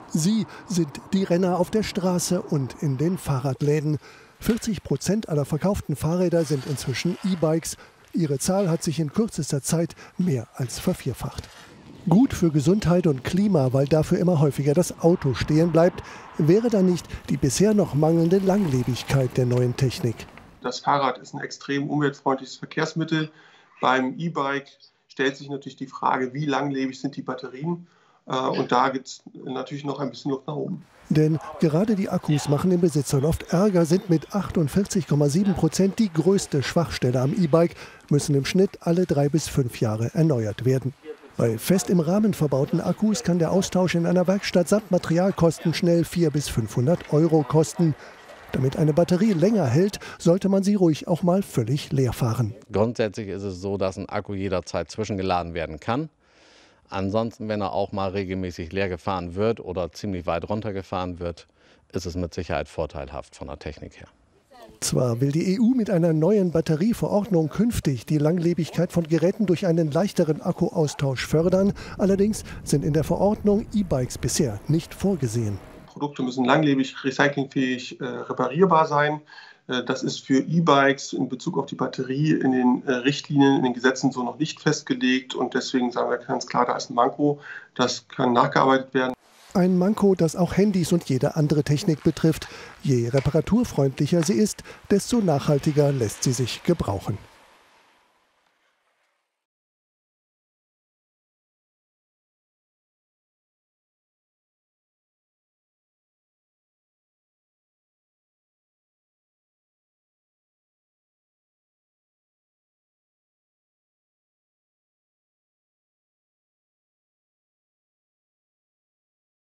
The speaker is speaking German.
Sie sind die Renner auf der Straße und in den Fahrradläden. 40% aller verkauften Fahrräder sind inzwischen E-Bikes. Ihre Zahl hat sich in kürzester Zeit mehr als vervierfacht. Gut für Gesundheit und Klima, weil dafür immer häufiger das Auto stehen bleibt, wäre da nicht die bisher noch mangelnde Langlebigkeit der neuen Technik. Das Fahrrad ist ein extrem umweltfreundliches Verkehrsmittel. Beim E-Bike stellt sich natürlich die Frage, wie langlebig sind die Batterien? Und da gibt es natürlich noch ein bisschen Luft nach oben. Denn gerade die Akkus machen den Besitzern oft Ärger, sind mit 48,7% die größte Schwachstelle am E-Bike, müssen im Schnitt alle 3 bis 5 Jahre erneuert werden. Bei fest im Rahmen verbauten Akkus kann der Austausch in einer Werkstatt samt Materialkosten schnell 400 bis 500 Euro kosten. Damit eine Batterie länger hält, sollte man sie ruhig auch mal völlig leer fahren. Grundsätzlich ist es so, dass ein Akku jederzeit zwischengeladen werden kann. Ansonsten, wenn er auch mal regelmäßig leer gefahren wird oder ziemlich weit runtergefahren wird, ist es mit Sicherheit vorteilhaft von der Technik her. Zwar will die EU mit einer neuen Batterieverordnung künftig die Langlebigkeit von Geräten durch einen leichteren Akkuaustausch fördern, allerdings sind in der Verordnung E-Bikes bisher nicht vorgesehen. Produkte müssen langlebig, recyclingfähig, reparierbar sein. Das ist für E-Bikes in Bezug auf die Batterie in den Richtlinien, in den Gesetzen so noch nicht festgelegt. Und deswegen sagen wir ganz klar, da ist ein Manko. Das kann nachgearbeitet werden. Ein Manko, das auch Handys und jede andere Technik betrifft. Je reparaturfreundlicher sie ist, desto nachhaltiger lässt sie sich gebrauchen.